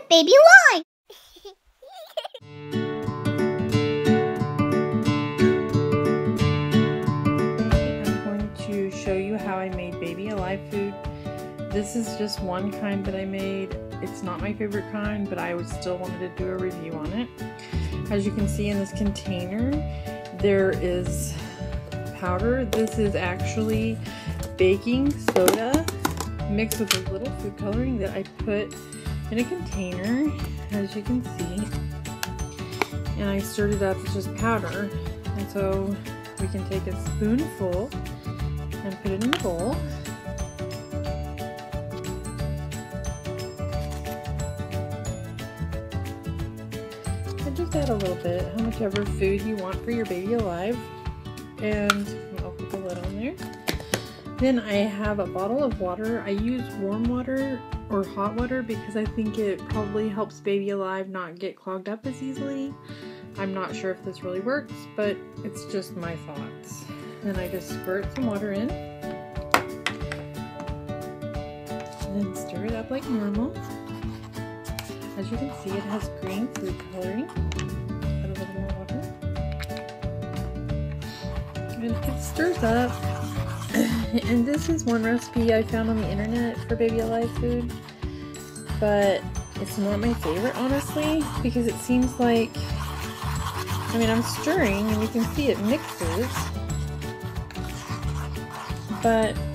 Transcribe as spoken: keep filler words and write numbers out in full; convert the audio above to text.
Baby Alive! I'm going to show you how I made Baby Alive food. This is just one kind that I made. It's not my favorite kind, but I would still wanted to do a review on it. As you can see in this container, there is powder. This is actually baking soda mixed with a little food coloring that I put in a container, as you can see. And I stirred it up, it's just powder. And so we can take a spoonful and put it in the bowl. And just add a little bit, how much ever food you want for your Baby Alive. And I'll put the lid on there. Then I have a bottle of water. I use warm water or hot water because I think it probably helps Baby Alive not get clogged up as easily. I'm not sure if this really works, but it's just my thoughts. Then I just squirt some water in. And then stir it up like normal. As you can see, it has green food coloring. Put a little more water. And it stirs up. And this is one recipe I found on the internet for Baby Alive food, but it's not my favorite, honestly, because it seems like, I mean, I'm stirring and you can see it mixes, but